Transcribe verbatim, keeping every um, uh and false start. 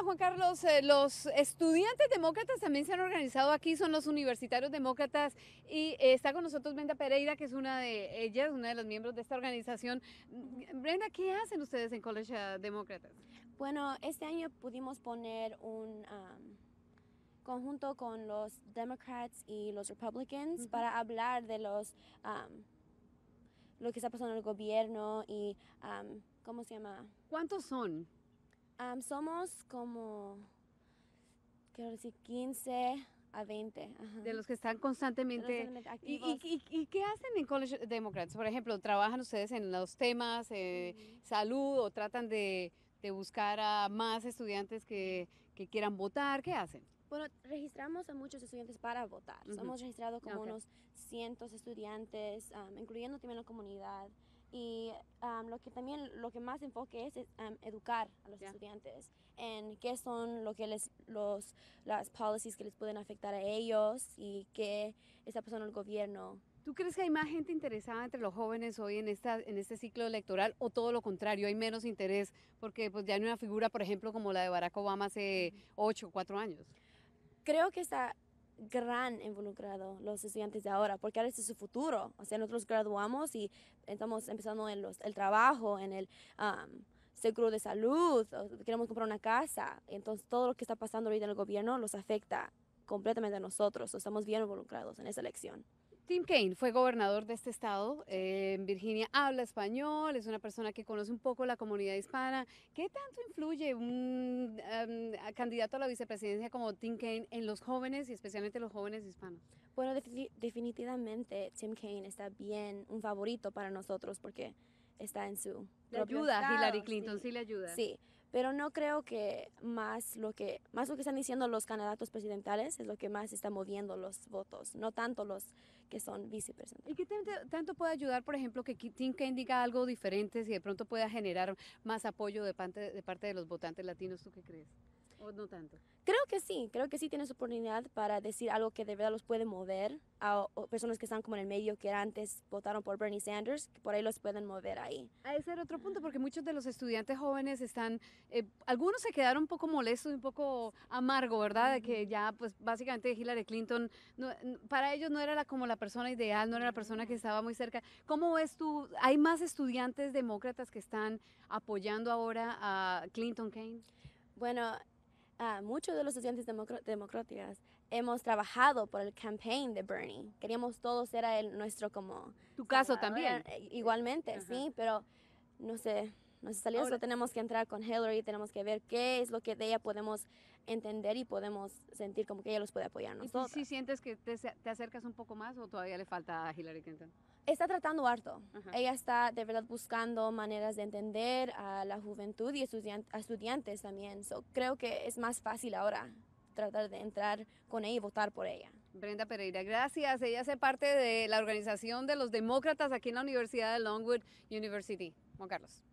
Juan Carlos, eh, los estudiantes demócratas también se han organizado aquí, son los universitarios demócratas y eh, está con nosotros Brenda Pereira, que es una de ellas, una de los miembros de esta organización. Brenda, ¿qué hacen ustedes en College uh, Demócratas? Bueno, este año pudimos poner un um, conjunto con los Democrats y los Republicans uh-huh. para hablar de los um, lo que está pasando en el gobierno y um, ¿cómo se llama? ¿Cuántos son? Um, somos como, quiero decir, quince a veinte. Ajá. De los que están constantemente, constantemente activos. ¿Y, y, y qué hacen en College Democrats? Por ejemplo, ¿trabajan ustedes en los temas, eh, uh-huh. salud, o tratan de, de buscar a más estudiantes que, que quieran votar? ¿Qué hacen? Bueno, registramos a muchos estudiantes para votar. Uh-huh. Hemos registrado como okay. unos cientos estudiantes, um, incluyendo también la comunidad. Y um, lo que también, lo que más enfoque es, es um, educar a los yeah. estudiantes en qué son lo que les, los, las policies que les pueden afectar a ellos y qué está pasando en el gobierno. ¿Tú crees que hay más gente interesada entre los jóvenes hoy en, esta, en este ciclo electoral o todo lo contrario, hay menos interés porque pues, ya hay una figura, por ejemplo, como la de Barack Obama hace ocho o cuatro años? Creo que está gran involucrado los estudiantes de ahora, porque ahora este es su futuro. O sea, nosotros graduamos y estamos empezando en los, el trabajo, en el um, seguro de salud, queremos comprar una casa. Entonces, todo lo que está pasando ahorita en el gobierno los afecta completamente a nosotros. Estamos bien involucrados en esa elección. Tim Kaine fue gobernador de este estado, eh, en Virginia, habla español, es una persona que conoce un poco la comunidad hispana. ¿Qué tanto influye un um, candidato a la vicepresidencia como Tim Kaine en los jóvenes y especialmente los jóvenes hispanos? Bueno, de definitivamente Tim Kaine está bien, un favorito para nosotros porque está en su le ayuda a Hillary Clinton, sí. sí le ayuda. Sí, pero no creo que más lo que más lo que están diciendo los candidatos presidenciales es lo que más está moviendo los votos, no tanto los que son vicepresidentes. ¿Y qué tanto, tanto puede ayudar, por ejemplo, que Tim Kaine diga algo diferente, si de pronto pueda generar más apoyo de parte, de parte de los votantes latinos? ¿Tú qué crees? ¿O no tanto? Creo que sí, creo que sí tienes oportunidad para decir algo que de verdad los puede mover a, a personas que están como en el medio, que antes votaron por Bernie Sanders, que por ahí los pueden mover ahí. A ese era otro punto, porque muchos de los estudiantes jóvenes están, eh, algunos se quedaron un poco molestos y un poco amargo, ¿verdad? De que ya, pues básicamente Hillary Clinton, no, para ellos no era la, como la persona ideal, no era la persona que estaba muy cerca. ¿Cómo ves tú? ¿Hay más estudiantes demócratas que están apoyando ahora a Clinton Kaine? Bueno, Uh, muchos de los estudiantes democráticos hemos trabajado por el campaign de Bernie. Queríamos todos ser a él nuestro como... ¿Tu caso también? Igualmente, uh-huh. sí, pero no sé, no sé salir eso. Tenemos que entrar con Hillary, tenemos que ver qué es lo que de ella podemos entender y podemos sentir como que ella los puede apoyar a nosotros. ¿Y si sientes que te, te acercas un poco más o todavía le falta a Hillary Clinton? Está tratando harto. Uh-huh. Ella está de verdad buscando maneras de entender a la juventud y estudiant a estudiantes también. So, creo que es más fácil ahora tratar de entrar con ella y votar por ella. Brenda Pereira, gracias. Ella hace parte de la organización de los demócratas aquí en la Universidad de Longwood University. Juan Carlos.